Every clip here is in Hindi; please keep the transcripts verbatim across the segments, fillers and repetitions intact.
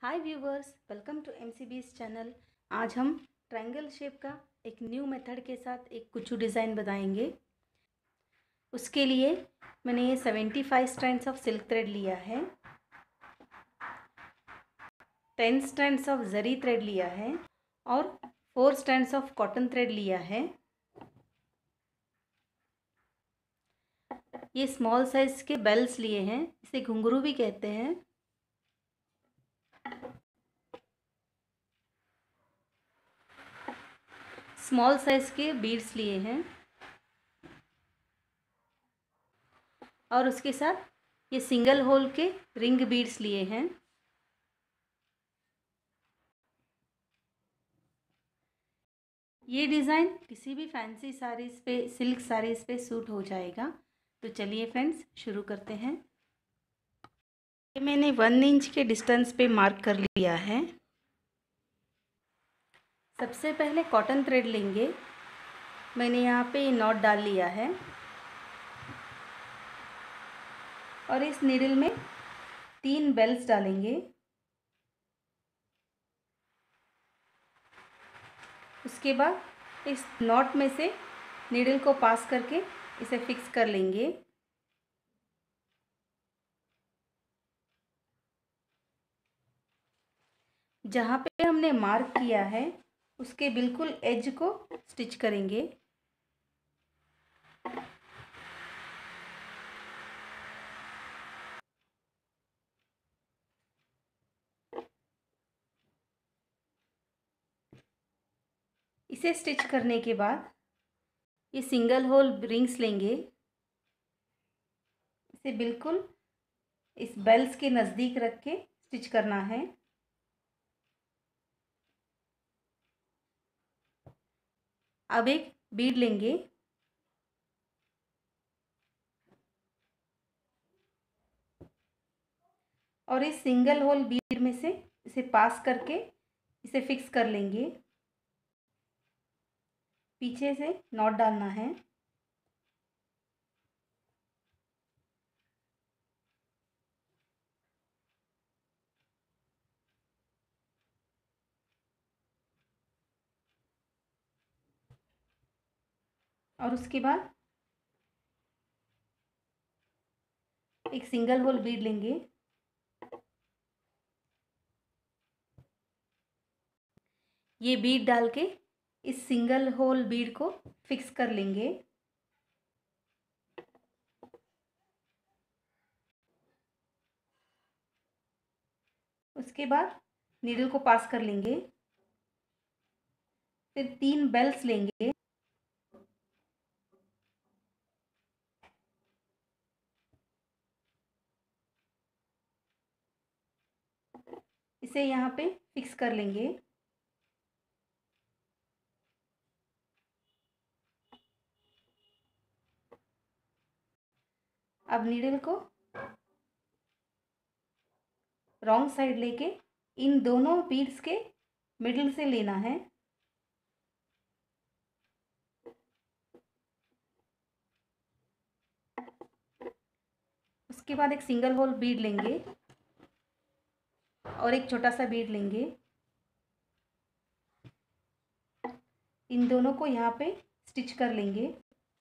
Hi viewers, welcome to MCB's channel. आज हम ट्रायंगल शेप का एक न्यू मेथड के साथ एक कुचू डिज़ाइन बनाएंगे। उसके लिए मैंने ये seventy five strands of silk thread लिया है, ten strands of zari thread लिया है और four strands of cotton thread लिया है। ये स्मॉल साइज़ के बेल्स लिए हैं, इसे घुंघरू भी कहते हैं। स्मॉल साइज़ के बीड्स लिए हैं और उसके साथ ये सिंगल होल के रिंग बीड्स लिए हैं। ये डिज़ाइन किसी भी फैंसी साड़ीज़ पे, सिल्क साड़ीज़ पे सूट हो जाएगा। तो चलिए फ्रेंड्स, शुरू करते हैं। ये मैंने वन इंच के डिस्टेंस पे मार्क कर लिया है। सबसे पहले कॉटन थ्रेड लेंगे। मैंने यहाँ पे नॉट डाल लिया है और इस नीडल में तीन बेल्स डालेंगे। उसके बाद इस नॉट में से नीडल को पास करके इसे फिक्स कर लेंगे। जहाँ पे हमने मार्क किया है उसके बिल्कुल एज को स्टिच करेंगे। इसे स्टिच करने के बाद ये सिंगल होल रिंग्स लेंगे। इसे बिल्कुल इस बेल्स के नज़दीक रख के स्टिच करना है। अब एक बीड लेंगे और इस सिंगल होल बीड में से इसे पास करके इसे फिक्स कर लेंगे। पीछे से नॉट डालना है। और उसके बाद एक सिंगल होल बीड लेंगे। ये बीड डाल के इस सिंगल होल बीड को फिक्स कर लेंगे। उसके बाद नीडल को पास कर लेंगे। फिर तीन बेल्स लेंगे। इसे यहाँ पे फिक्स कर लेंगे। अब नीडल को रॉन्ग साइड लेके इन दोनों बीड्स के मिडिल से लेना है। उसके बाद एक सिंगल होल बीड लेंगे और एक छोटा सा बीड लेंगे। इन दोनों को यहाँ पे स्टिच कर लेंगे।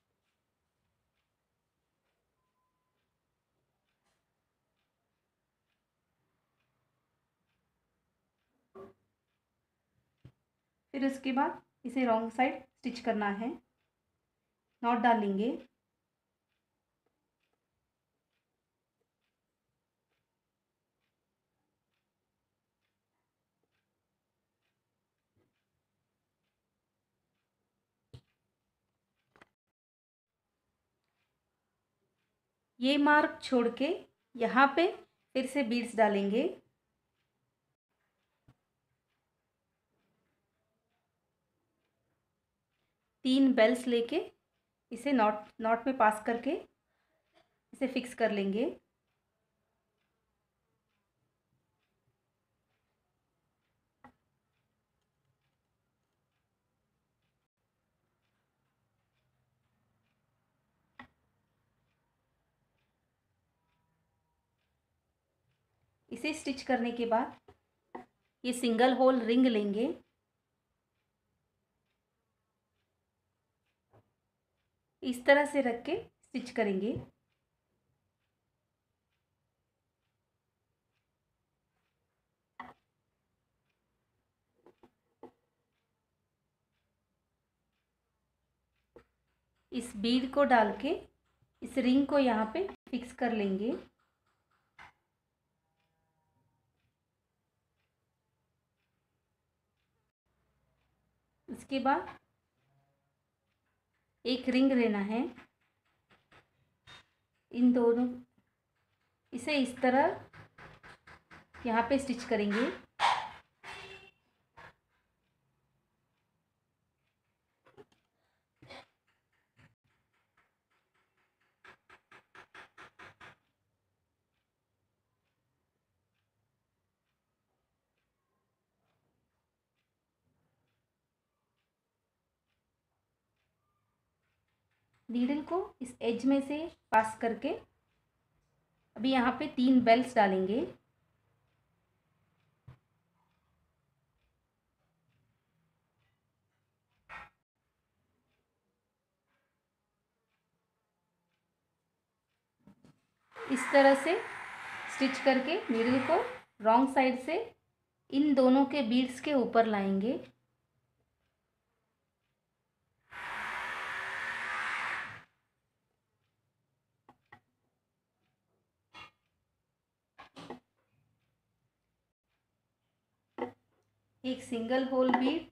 फिर उसके बाद इसे रॉन्ग साइड स्टिच करना है। नॉट डालेंगे। ये मार्क छोड़ के यहाँ पे फिर से बीड्स डालेंगे। तीन बेल्स लेके इसे नॉट नॉट में पास करके इसे फिक्स कर लेंगे। इसे स्टिच करने के बाद ये सिंगल होल रिंग लेंगे। इस तरह से रख के स्टिच करेंगे। इस बीड को डाल के इस रिंग को यहाँ पे फिक्स कर लेंगे। उसके बाद एक रिंग लेना है, इन दोनों इसे इस तरह यहाँ पे स्टिच करेंगे। नीडल को इस एज में से पास करके अभी यहाँ पे तीन बेल्स डालेंगे। इस तरह से स्टिच करके नीडल को रॉन्ग साइड से इन दोनों के बीड्स के ऊपर लाएंगे। एक सिंगल होल बीड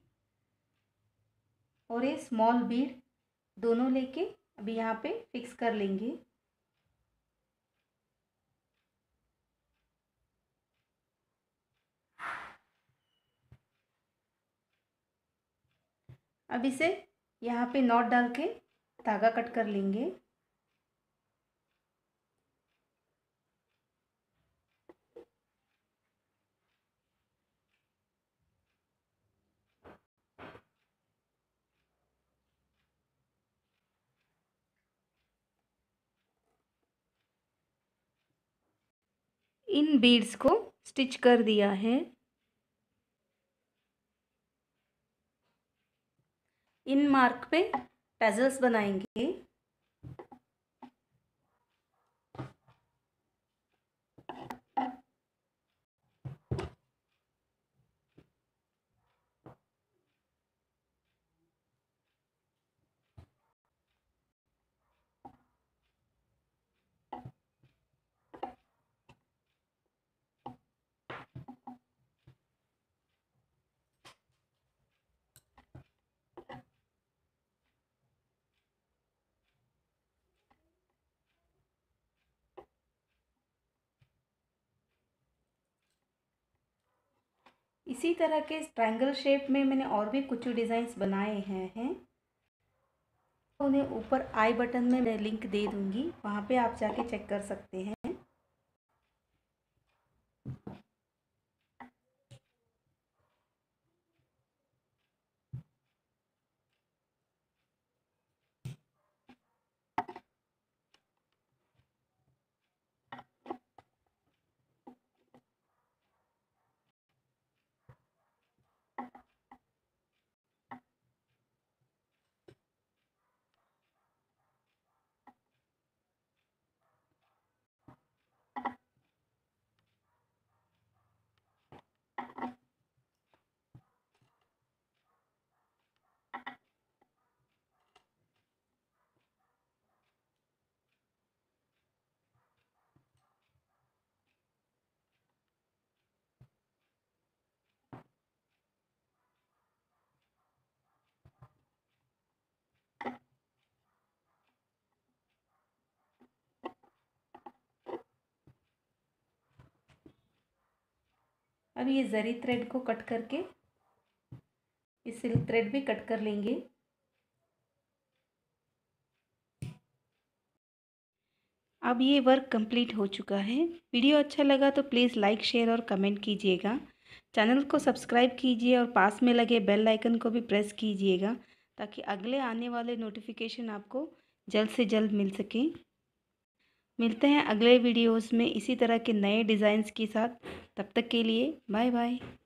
और एक स्मॉल बीड दोनों लेके अभी यहाँ पे फिक्स कर लेंगे। अब इसे यहाँ पे नॉट डाल के धागा कट कर लेंगे। इन बीड्स को स्टिच कर दिया है। इन मार्क पे टैजल्स बनाएंगे। इसी तरह के ट्रायंगल शेप में मैंने और भी कुछ डिज़ाइंस बनाए हैं हैं उन्हें ऊपर आई बटन में मैं लिंक दे दूँगी, वहाँ पे आप जाके चेक कर सकते हैं। अब ये जरी थ्रेड को कट करके इस सिल्क थ्रेड भी कट कर लेंगे। अब ये वर्क कंप्लीट हो चुका है। वीडियो अच्छा लगा तो प्लीज़ लाइक शेयर और कमेंट कीजिएगा। चैनल को सब्सक्राइब कीजिए और पास में लगे बेल आइकन को भी प्रेस कीजिएगा ताकि अगले आने वाले नोटिफिकेशन आपको जल्द से जल्द मिल सके। मिलते हैं अगले वीडियोस में इसी तरह के नए डिज़ाइंस के साथ। तब तक के लिए बाय बाय।